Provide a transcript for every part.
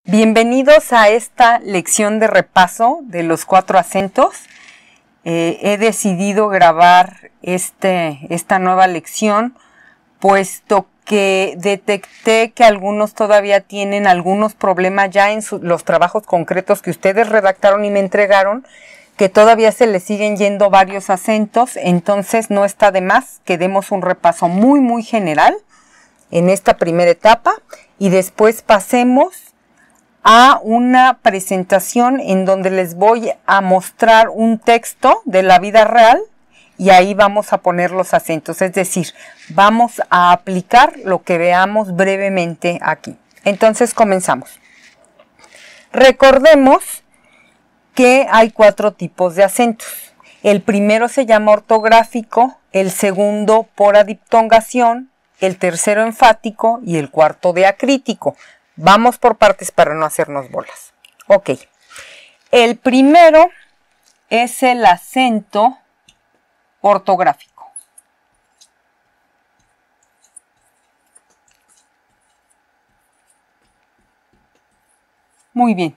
Bienvenidos a esta lección de repaso de los 4 acentos. He decidido grabar esta nueva lección puesto que detecté que algunos todavía tienen algunos problemas ya en los trabajos concretos que ustedes redactaron y me entregaron, que todavía se les siguen yendo varios acentos. Entonces no está de más que demos un repaso muy general en esta primera etapa y después pasemos a una presentación en donde les voy a mostrar un texto de la vida real y ahí vamos a poner los acentos, es decir, vamos a aplicar lo que veamos brevemente aquí. Entonces comenzamos. Recordemos que hay 4 tipos de acentos. El primero se llama ortográfico, el segundo por adiptongación, el tercero enfático y el cuarto diacrítico. Vamos por partes para no hacernos bolas. Ok. El primero es el acento ortográfico. Muy bien.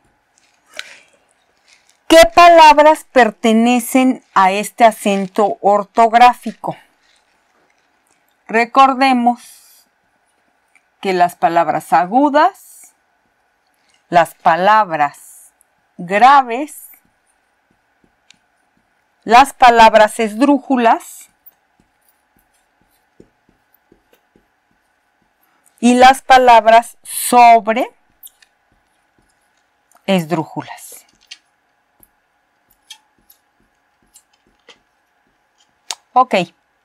¿Qué palabras pertenecen a este acento ortográfico? Recordemos que las palabras agudas, las palabras graves, las palabras esdrújulas y las palabras sobre esdrújulas. Ok.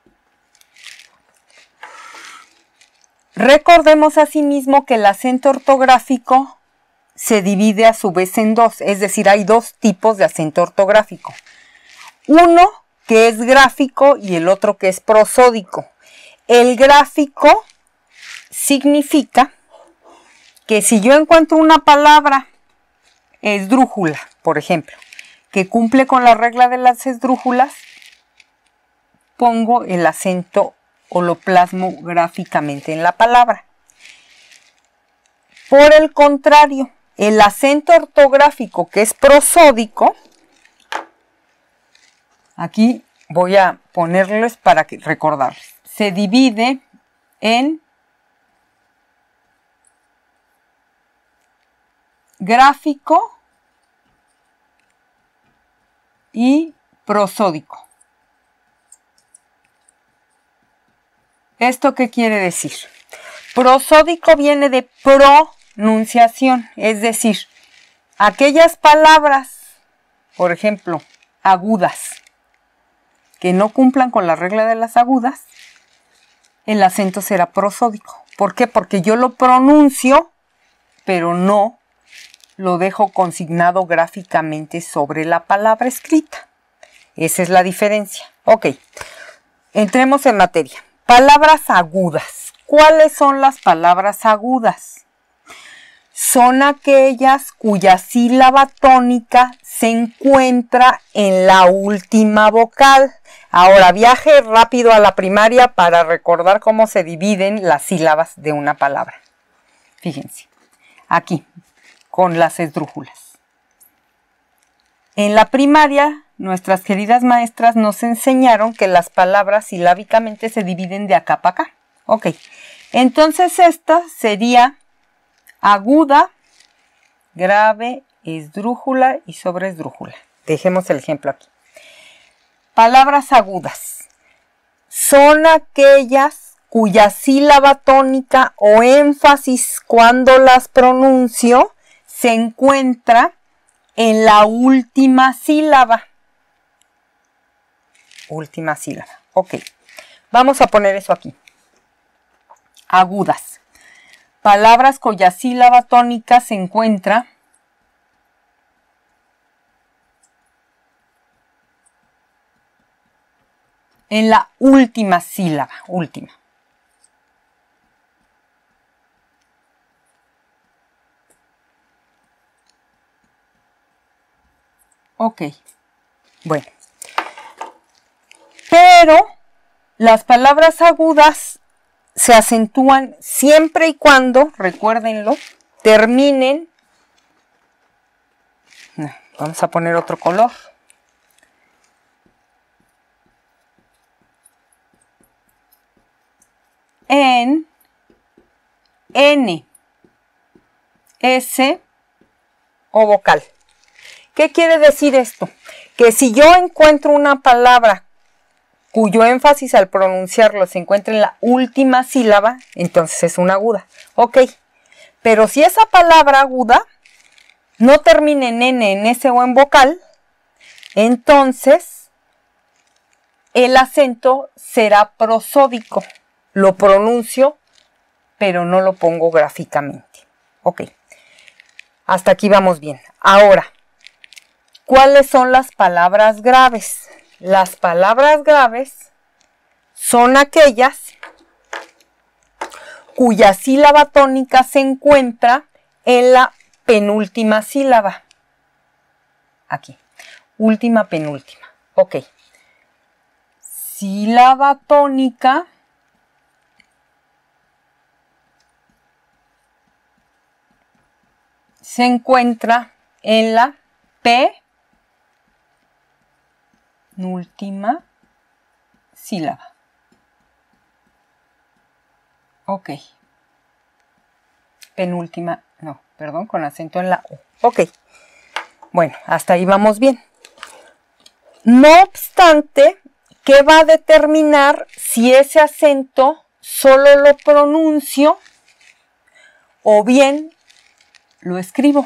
Recordemos asimismo que el acento ortográfico se divide a su vez en 2, es decir, hay 2 tipos de acento ortográfico. Uno que es gráfico y el otro que es prosódico. El gráfico significa que si yo encuentro una palabra esdrújula, por ejemplo, que cumple con la regla de las esdrújulas, pongo el acento o lo plasmo gráficamente en la palabra. Por el contrario, el acento ortográfico que es prosódico, aquí voy a ponerles para recordarles, se divide en gráfico y prosódico. ¿Esto qué quiere decir? Prosódico viene de pronunciación, es decir, aquellas palabras, por ejemplo, agudas, que no cumplan con la regla de las agudas, el acento será prosódico. ¿Por qué? Porque yo lo pronuncio, pero no lo dejo consignado gráficamente sobre la palabra escrita. Esa es la diferencia. Ok, entremos en materia. Palabras agudas. ¿Cuáles son las palabras agudas? Son aquellas cuya sílaba tónica se encuentra en la última vocal. Ahora viaje rápido a la primaria para recordar cómo se dividen las sílabas de una palabra. Fíjense, aquí, con las esdrújulas. En la primaria, nuestras queridas maestras nos enseñaron que las palabras silábicamente se dividen de acá para acá. Ok, entonces esta sería aguda, grave, esdrújula y sobreesdrújula. Dejemos el ejemplo aquí. Palabras agudas son aquellas cuya sílaba tónica o énfasis cuando las pronuncio se encuentra en la última sílaba. Última sílaba. Ok, vamos a poner eso aquí. Agudas. Palabras cuya sílaba tónica se encuentra en la última sílaba. Última. Ok. Bueno. Pero las palabras agudas se acentúan siempre y cuando, recuérdenlo, terminen Vamos a poner otro color. En, N, S o vocal. ¿Qué quiere decir esto? Que si yo encuentro una palabra cuyo énfasis al pronunciarlo se encuentra en la última sílaba, entonces es una aguda. Ok, pero si esa palabra aguda no termina en N, en S o en vocal, entonces el acento será prosódico. Lo pronuncio, pero no lo pongo gráficamente. Ok, hasta aquí vamos bien. Ahora, ¿cuáles son las palabras graves? Las palabras graves son aquellas cuya sílaba tónica se encuentra en la penúltima sílaba. Aquí, última, penúltima. Ok. Sílaba tónica se encuentra en la penúltima sílaba. Ok. Penúltima, no, perdón, con acento en la U. Ok. Bueno, hasta ahí vamos bien. No obstante, ¿qué va a determinar si ese acento solo lo pronuncio o bien lo escribo?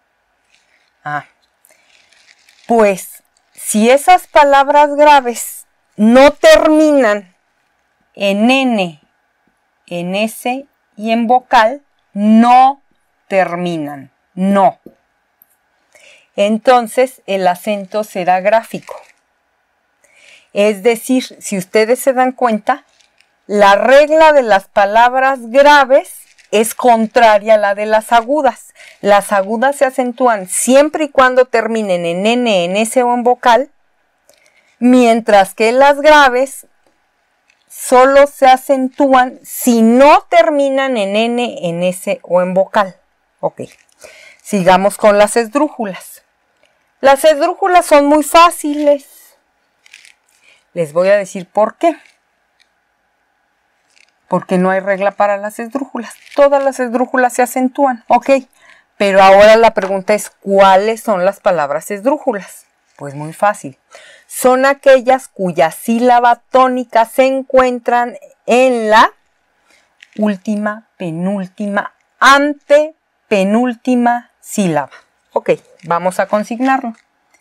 Pues si esas palabras graves no terminan en N, en S y en vocal, no terminan, no. Entonces el acento será gráfico. Es decir, si ustedes se dan cuenta, la regla de las palabras graves es contraria a la de las agudas. Las agudas se acentúan siempre y cuando terminen en N, en S o en vocal, mientras que las graves solo se acentúan si no terminan en N, en S o en vocal. Ok, sigamos con las esdrújulas. Las esdrújulas son muy fáciles. Les voy a decir por qué. Porque no hay regla para las esdrújulas. Todas las esdrújulas se acentúan. Ok, pero ahora la pregunta es, ¿cuáles son las palabras esdrújulas? Pues muy fácil. Son aquellas cuya sílaba tónica se encuentran en la última, penúltima, antepenúltima sílaba. Ok, vamos a consignarlo.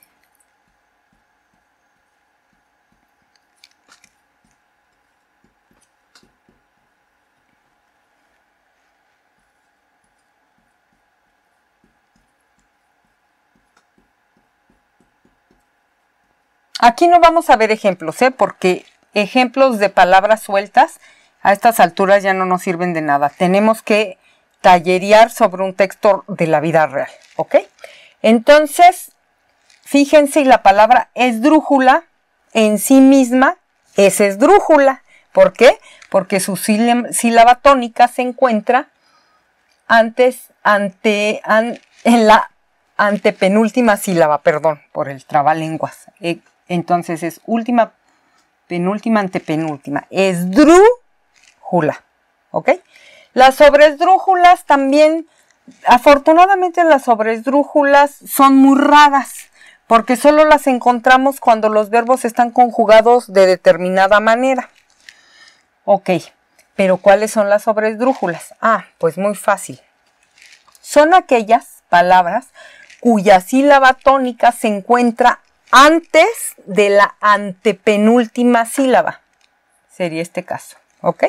Aquí no vamos a ver ejemplos, porque ejemplos de palabras sueltas a estas alturas ya no nos sirven de nada. Tenemos que tallerear sobre un texto de la vida real, ¿ok? Entonces, fíjense, la palabra esdrújula en sí misma es esdrújula. ¿Por qué? Porque su sílaba tónica se encuentra en la antepenúltima sílaba, perdón, por el trabalenguas. Entonces es última, penúltima, antepenúltima. Esdrújula, ¿ok? Las sobresdrújulas también, afortunadamente las sobresdrújulas son muy raras, porque solo las encontramos cuando los verbos están conjugados de determinada manera. Ok, pero ¿cuáles son las sobresdrújulas? Pues muy fácil. Son aquellas palabras cuya sílaba tónica se encuentra antes de la antepenúltima sílaba. Sería este caso, ¿ok?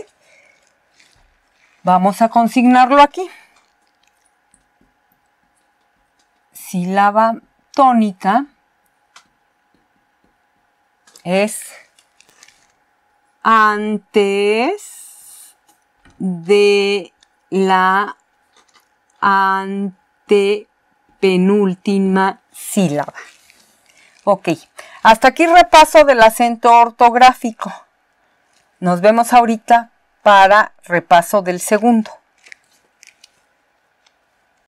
Vamos a consignarlo aquí. Sílaba tónica es antes de la antepenúltima sílaba. Ok, hasta aquí repaso del acento ortográfico. Nos vemos ahorita para repaso del segundo.